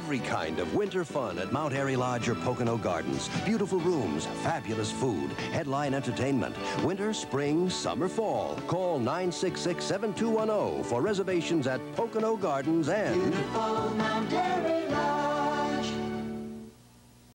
every kind of winter fun at Mount Airy Lodge or Pocono Gardens. Beautiful rooms, fabulous food, headline entertainment. Winter, spring, summer, fall. Call 966-7210 for reservations at Pocono Gardens and... Beautiful Mount Airy Lodge.